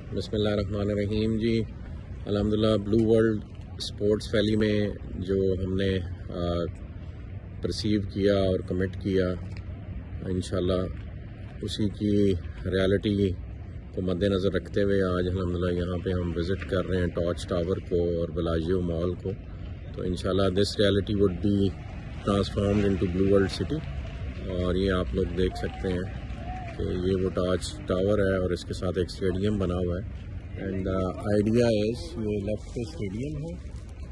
बिस्मिल्लाहिर्रहमानिर्रहीम जी। अल्हम्दुलिल्लाह blue world sports valley में जो हमने परसीव किया और कमिट किया, इंशाल्लाह उसी की रियलिटी को मद्देनज़र रखते हुए आज अल्हम्दुलिल्लाह यहाँ पे हम विज़िट कर रहे हैं टॉर्च टावर को और बेलाजियो मॉल को। तो इंशाल्लाह this reality would be transformed into blue world city. और ये आप लोग देख सकते हैं कि ये वो टॉर्च टावर है और इसके साथ एक स्टेडियम बना हुआ है। एंड आइडिया इज़ ये लेफ्ट पे स्टेडियम है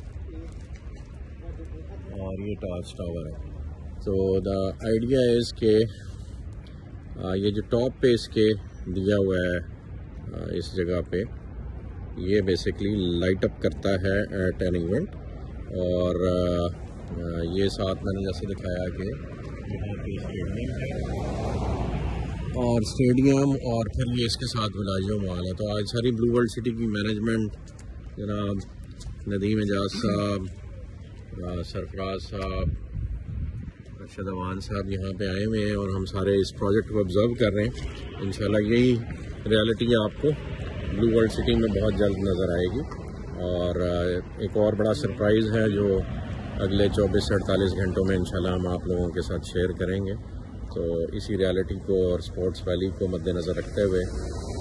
और ये टॉर्च टावर है। तो द आइडिया इज़ के ये जो टॉप पे इसके दिया हुआ है इस जगह पे, ये बेसिकली लाइट अप करता है एट एन इवेंट। और ये साथ मैंने जैसे दिखाया कि यहाँ पे स्टेडियम है और स्टेडियम और फिर ये इसके साथ बेलाजियो मॉल है। तो आज सारी ब्लू वर्ल्ड सिटी की मैनेजमेंट जनाब नदीम एजाज साहब, सरफराज साहब, अरशद अवान साहब यहाँ पे आए हुए हैं और हम सारे इस प्रोजेक्ट को ऑब्ज़र्व कर रहे हैं। इंशाल्लाह यही रियलिटी आपको ब्लू वर्ल्ड सिटी में बहुत जल्द नज़र आएगी। और एक और बड़ा सरप्राइज़ है जो अगले 24 से 48 घंटों में इंशाल्लाह हम आप लोगों के साथ शेयर करेंगे। तो इसी रियलिटी को और स्पोर्ट्स वैली को मद्देनज़र रखते हुए